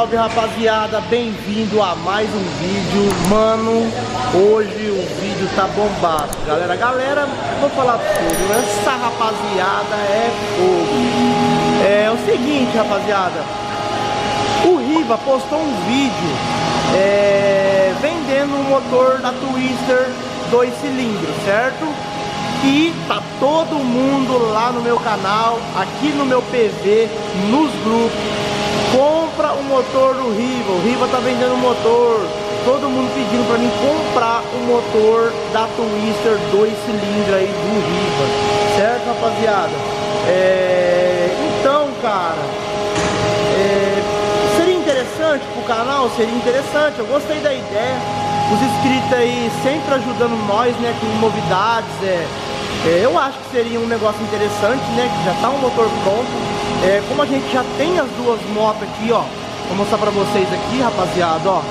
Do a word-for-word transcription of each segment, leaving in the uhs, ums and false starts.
salve, rapaziada, bem-vindo a mais um vídeo. Mano, hoje o vídeo tá bombástico, galera. Galera, vou falar tudo, essa rapaziada é fogo. É o seguinte, rapaziada, o Riva postou um vídeo é, vendendo um motor da Twister dois cilindros, certo? E tá todo mundo lá no meu canal, aqui no meu P V, nos grupos. Compra o motor do Riva, o Riva tá vendendo um motor. Todo mundo pedindo pra mim comprar o motor da Twister dois cilindros aí do Riva, certo, rapaziada? É... Então, cara, é... seria interessante pro canal, seria interessante. Eu gostei da ideia. Os inscritos aí sempre ajudando nós, né, com novidades. É... É, eu acho que seria um negócio interessante, né? Que já tá um motor pronto. É, como a gente já tem as duas motos aqui, ó. Vou mostrar pra vocês aqui, rapaziada, ó.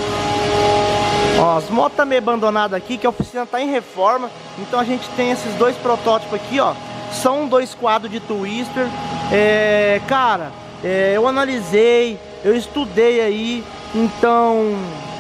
Ó, as motos tá meio abandonadas aqui, que a oficina tá em reforma. Então a gente tem esses dois protótipos aqui, ó. São dois quadros de Twister. É, cara, é, eu analisei, eu estudei aí. Então...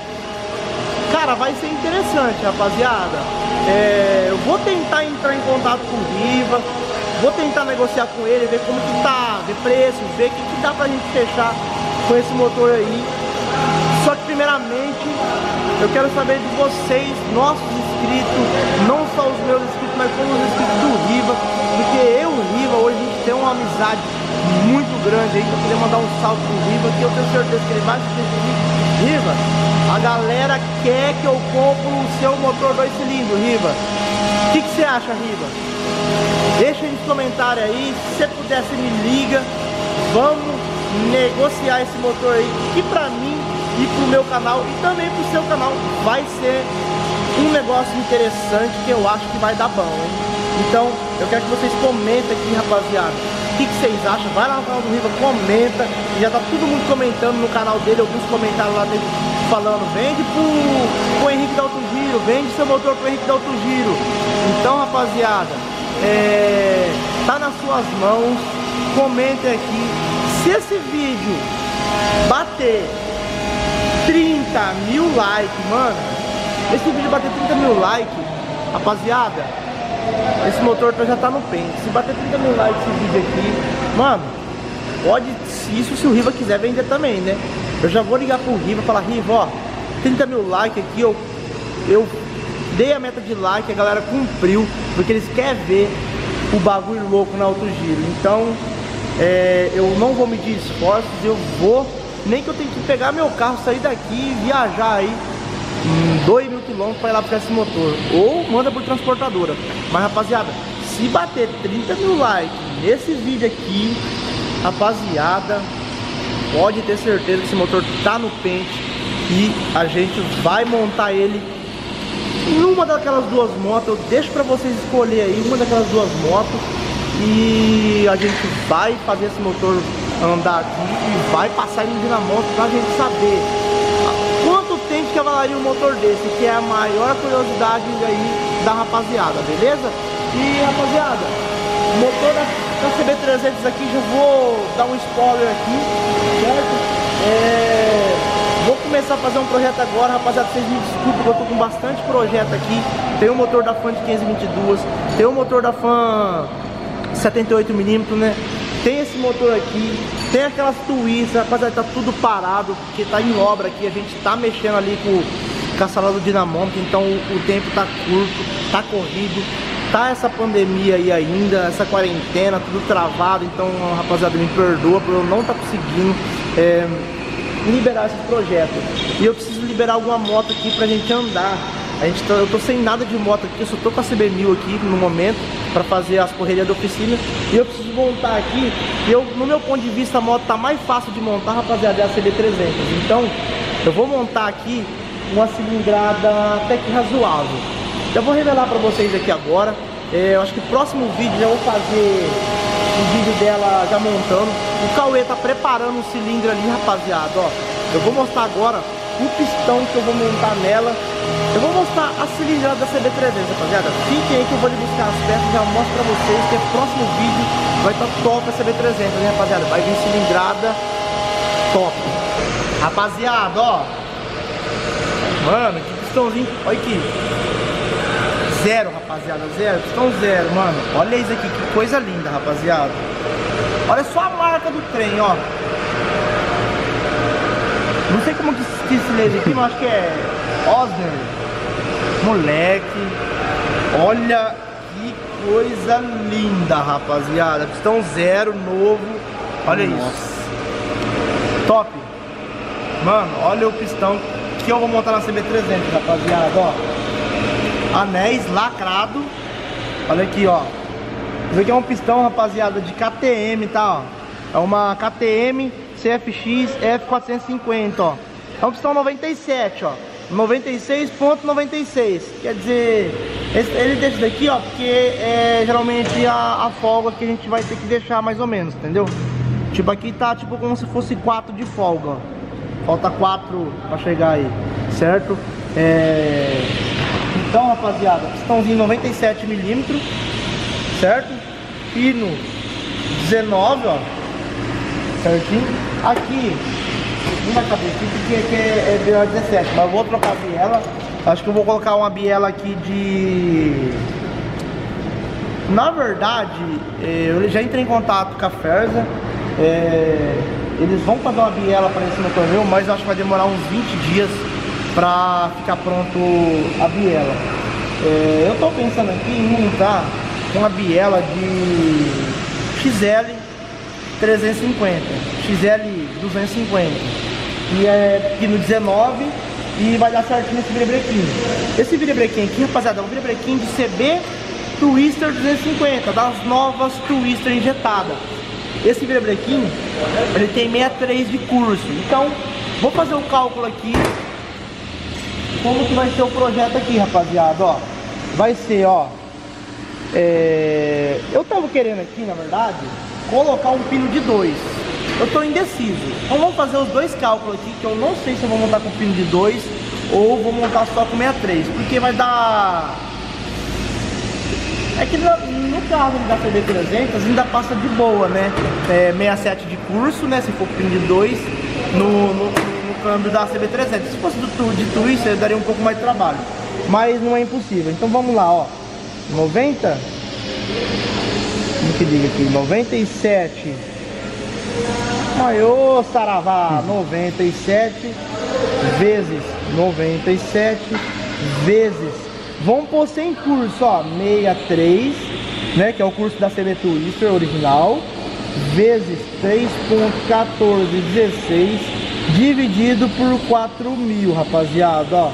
cara, vai ser interessante, rapaziada. É, eu vou tentar entrar em contato com o Riva, vou tentar negociar com ele, ver como que tá, ver preço, ver o que, que dá pra gente fechar com esse motor aí. Só que primeiramente eu quero saber de vocês, nossos inscritos, não só os meus inscritos, mas como os inscritos do Riva, porque eu e o Riva hoje a gente tem uma amizade muito grande aí. Eu queria mandar um salve pro Riva, que eu tenho certeza que ele vai assistir esse vídeo. Riva, a galera quer que eu compre o seu motor dois cilindros, Riva. O que, que você acha, Riva? Deixa aí nos comentários aí. Se você puder, você me liga. Vamos negociar esse motor aí, que pra mim e pro meu canal e também pro seu canal vai ser um negócio interessante, que eu acho que vai dar bom, hein? Então, eu quero que vocês comentem aqui, rapaziada. O que, que vocês acham? Vai lá no canal do Riva, comenta. Já tá todo mundo comentando no canal dele, alguns comentários lá dele falando: vende pro, pro Henrique da Auto Giro, vende seu motor pro Henrique da Auto Giro. Então, rapaziada, é, tá nas suas mãos. Comentem aqui. Se esse vídeo bater trinta mil likes, mano, esse vídeo bater trinta mil likes, rapaziada, esse motor já tá no pente. Se bater trinta mil likes esse vídeo aqui, mano, pode, isso se o Riva quiser vender também, né? Eu já vou ligar pro Riva e falar: Riva, ó, trinta mil likes aqui, eu, eu dei a meta de like, a galera cumpriu, porque eles querem ver o bagulho louco na Auto Giro. Então, é, eu não vou medir esforços, eu vou, nem que eu tenha que pegar meu carro, sair daqui e viajar aí dois mil quilômetros para ir lá buscar esse motor, ou manda por transportadora. Mas, rapaziada, se bater trinta mil likes nesse vídeo aqui, rapaziada, pode ter certeza que esse motor tá no pente e a gente vai montar ele em uma daquelas duas motos. Eu deixo para vocês escolher aí uma daquelas duas motos e a gente vai fazer esse motor andar aqui e vai passar ele na moto pra gente saber quanto tempo que avalaria um motor desse, que é a maior curiosidade aí da rapaziada, beleza? E, rapaziada, o motor da, da C B trezentos aqui, já vou dar um spoiler aqui, certo? É, vou começar a fazer um projeto agora, rapaziada. Vocês me desculpem que eu tô com bastante projeto aqui. Tem o motor da Fan de quinhentos e vinte e dois, tem o motor da Fan setenta e oito milímetros, né? Tem esse motor aqui, tem aquelas Twister, rapaziada, tá tudo parado, porque tá em obra aqui, a gente tá mexendo ali com, com a sala do dinamômetro, então o, o tempo tá curto, tá corrido, tá essa pandemia aí ainda, essa quarentena, tudo travado. Então, rapaziada, me perdoa por eu não tá conseguindo é, liberar esse projeto. E eu preciso liberar alguma moto aqui pra gente andar. A gente tá, eu tô sem nada de moto aqui, eu só tô com a C B mil aqui no momento para fazer as correrias da oficina. E eu preciso montar aqui. E eu, no meu ponto de vista, a moto tá mais fácil de montar, rapaziada, é a C B trezentos. Então, eu vou montar aqui uma cilindrada até que razoável. Já vou revelar para vocês aqui agora. É, eu acho que o próximo vídeo já vou fazer um vídeo dela já montando. O Cauê tá preparando um cilindro ali, rapaziada, ó. Eu vou mostrar agora o pistão que eu vou montar nela. Eu vou mostrar a cilindrada da C B trezentos, rapaziada. Fiquem aí que eu vou lhe buscar as peças e já mostro pra vocês que o próximo vídeo vai estar top a C B trezentos, né, rapaziada? Vai vir cilindrada top. Rapaziada, ó. Mano, que pistãozinho. Olha aqui. Zero, rapaziada, zero. Pistão zero, mano. Olha isso aqui, que coisa linda, rapaziada. Olha só a marca do trem, ó. Não sei como que se lê aqui, mas acho que é Osner. Moleque. Olha que coisa linda, rapaziada. Pistão zero, novo. Olha Nossa. isso. Top. Mano, olha o pistão que eu vou montar na C B trezentos, rapaziada, ó. Anéis lacrado. Olha aqui, ó. Isso aqui é um pistão, rapaziada, de K T M, tá, ó. É uma K T M C F X F quatrocentos e cinquenta, ó. É um pistão noventa e sete, ó. noventa e seis ponto noventa e seis. Quer dizer, esse, ele deixa daqui, ó, porque é geralmente a, a folga que a gente vai ter que deixar mais ou menos, entendeu? Tipo, aqui tá tipo como se fosse quatro de folga, ó. Falta quatro pra chegar aí, certo? É... Então, rapaziada, pistãozinho noventa e sete milímetros, certo? Pino dezenove, ó. Certinho. Aqui, não vai caber aqui porque aqui é, é biela dezessete, mas eu vou trocar a biela. Acho que eu vou colocar uma biela aqui de... Na verdade, eu já entrei em contato com a Ferza. É... Eles vão fazer uma biela para esse motor meu, mas acho que vai demorar uns vinte dias para ficar pronto a biela. É... Eu tô pensando aqui em montar uma biela de X L trezentos e cinquenta, X L duzentos e cinquenta, e é pino dezenove, e vai dar certinho esse virebrequim. Esse virebrequim aqui, rapaziada, é um virebrequim de C B Twister duzentos e cinquenta, das novas Twister injetadas. Esse virebrequim, ele tem sessenta e três de curso. Então, vou fazer o cálculo aqui, como que vai ser o projeto aqui, rapaziada, ó. Vai ser, ó, é... eu tava querendo aqui, na verdade, colocar um pino de dois. Eu tô indeciso. Então vamos fazer os dois cálculos aqui, que eu não sei se eu vou montar com pino de dois ou vou montar só com sessenta e três, porque vai dar... É que no, no carro da C B trezentos ainda passa de boa, né? É sessenta e sete de curso, né? Se for pino de dois no, no, no câmbio da C B trezentos. Se fosse do, de Twister, daria um pouco mais de trabalho, mas não é impossível. Então vamos lá, ó. noventa, como que diga aqui? noventa e sete. Ai, ô saravá, noventa e sete vezes noventa e sete vezes, vamos pôr sem curso, ó, sessenta e três, né, que é o curso da C B Twister original, vezes três ponto quatorze dezesseis, dividido por quatro mil, rapaziada, ó.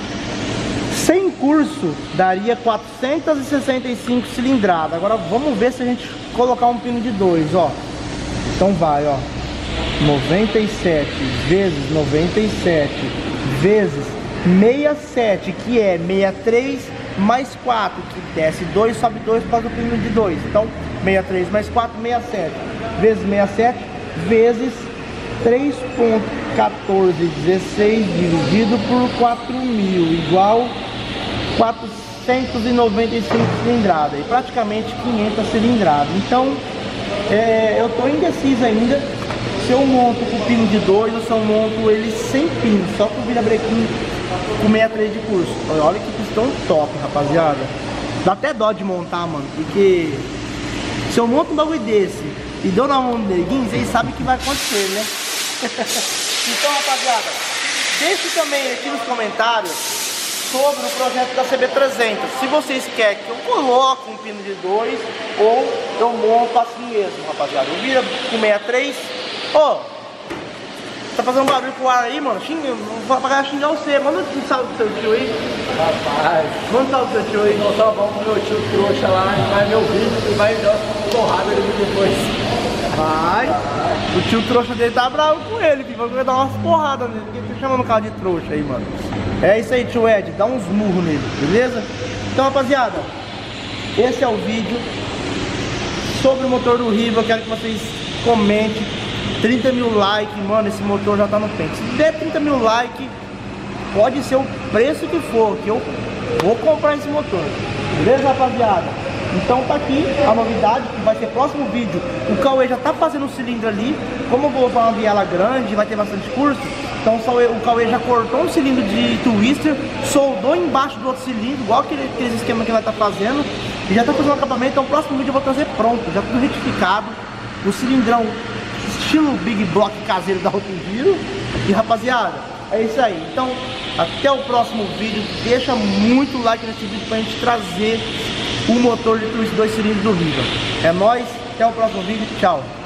Sem curso daria quatrocentos e sessenta e cinco cilindradas. Agora vamos ver se a gente colocar um pino de dois, ó. Então vai, ó, noventa e sete vezes noventa e sete vezes sessenta e sete, que é sessenta e três mais quatro, que desce dois, sobe dois por causa do pino de dois. Então sessenta e três mais quatro, sessenta e sete, vezes sessenta e sete, vezes três ponto quatorze dezesseis dividido por quatro mil, igual quatrocentos e noventa e cinco cilindradas, e praticamente quinhentas cilindradas. Então é, eu tô indeciso ainda se eu monto com pino de dois ou se eu monto ele sem pino, só com virabrequim com sessenta e três de curso. Olha que pistão top, rapaziada. Dá até dó de montar, mano, porque se eu monto um bagulho desse e dou na mão do neguinho, vocês sabem o que vai acontecer, né? Então, rapaziada, deixe também aqui nos comentários sobre o projeto da C B trezentos. Se vocês querem que eu coloque um pino de dois ou eu monto assim mesmo, rapaziada. Eu vira com sessenta e três. Ô, oh, tá fazendo um barulho com o ar aí, mano? Xinga, vou apagar e xingar você. Manda um salve pro seu tio aí. Rapaz, manda um salve pro seu tio aí. Não tá bom pro meu tio trouxa lá, ele vai me ouvir e vai dar uma porrada ali depois. Vai. O tio trouxa dele tá bravo com ele, filho. Vai dar umas porradas nele. Por que tá chamando o carro de trouxa aí, mano? É isso aí, tio Ed. Dá uns murros nele, beleza? Então, rapaziada, esse é o vídeo sobre o motor do Riva. Eu quero que vocês comentem. trinta mil likes, mano, esse motor já tá no pente. Se der trinta mil likes, pode ser o preço que for, que eu vou comprar esse motor. Beleza, rapaziada? Então tá aqui a novidade, que vai ser próximo vídeo. O Cauê já tá fazendo um cilindro ali. Como eu vou usar uma biela grande, vai ter bastante curso, então o Cauê já cortou um cilindro de twister, soldou embaixo do outro cilindro, igual aquele, aqueles esquemas que ele vai estar fazendo, e já tá fazendo o acabamento. Então o próximo vídeo eu vou trazer pronto, já tudo retificado, o cilindrão estilo Big Block caseiro da Autoviro. E rapaziada, é isso aí. Então até o próximo vídeo, deixa muito like nesse vídeo pra gente trazer o motor de twister dois cilindros do Riva. É nóis, até o próximo vídeo, tchau.